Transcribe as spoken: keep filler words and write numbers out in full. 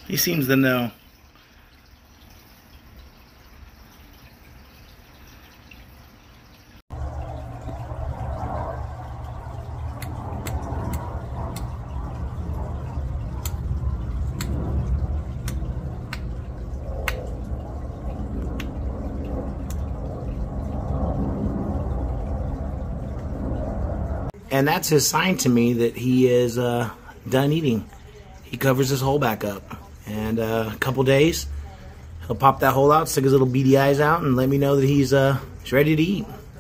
He seems to know. And that's his sign to me that he is uh, done eating. He covers his hole back up. And uh, a couple days, he'll pop that hole out, stick his little beady eyes out, and let me know that he's, uh, he's ready to eat.